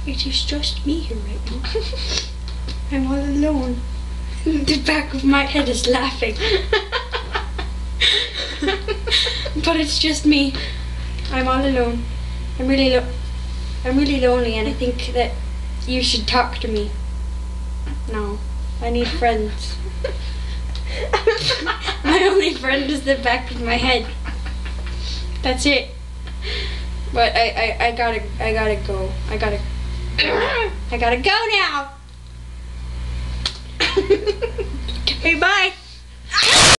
It is just me here right now. I'm all alone. The back of my head is laughing. But it's just me. I'm all alone. I'm really lonely, and I think that you should talk to me. No, I need friends. My only friend is the back of my head. That's it. But I gotta go. I gotta go now. Okay, bye.